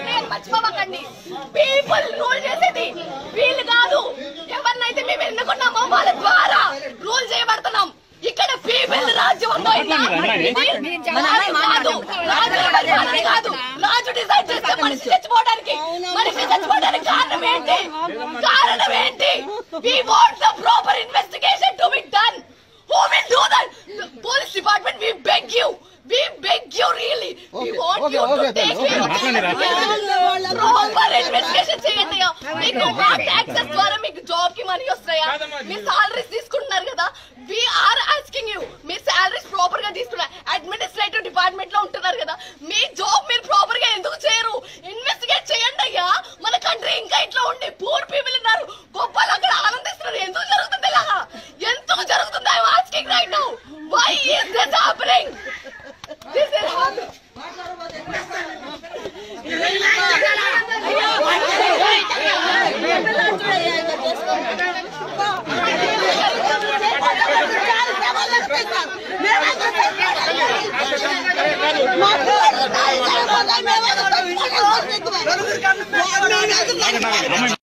మర్చిపోకండి. People rule చేసేది వీళ్ళు కాదు. ఎవరినైతే మేము ఎన్నుకున్నామో వాళ్ళ ద్వారా రూల్ చేయబడుతున్నాం. ఇక్కడ పీపుల్ రాజ్యం కాదు. రాజు డిసైడ్ చేస్తే మనిషి చచ్చిపోవడానికి కారణం ఏంటి? We want the proper investigation to be done. Who will do that? The police department, we beg you really. We want you to take proper investigation చేయండి. మీకు taxes ద్వారా మీకు జాబ్ కి మనీ వస్తాయా? మీ సాలరీస్ తీసుకుంటున్నారు కదా. We are asking you, మీ salaries proper గా తీసుకున్నారు. అడ్మినిస్ట్రేటివ్ డిపార్ట్మెంట్ లో ఉంటున్నారు కదా. మీ జాబ్ మీరు ప్రాపర్ గా ఎందుకు చేయరు? ఇన్వెస్టిగేట్ చేయండి అయ్యా. మన కంట్రీ ఇంకా ఇట్లా ఉండి పూర్ పీపుల్ ఉన్నారు, గొప్పలు అక్కడ ఆనందిస్తున్నారు. ఎందుకు జరుగుతుంది ఇలాగా? ఎందుకు జరుగుతుంది? I am asking right now, why is this happening? This is happening.